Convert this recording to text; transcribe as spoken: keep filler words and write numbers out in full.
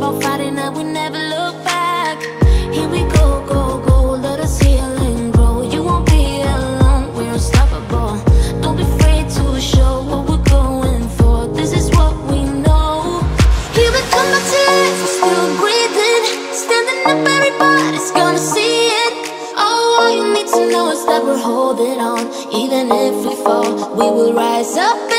on Friday night, we never look back. Here we go, go, go, let us heal and grow. You won't be alone, we're unstoppable. Don't be afraid to show what we're going for. This is what we know. Here we come back to life, we're still breathing. Standing up, everybody's gonna see it. Oh, all you need to know is that we're holding on. Even if we fall, we will rise up.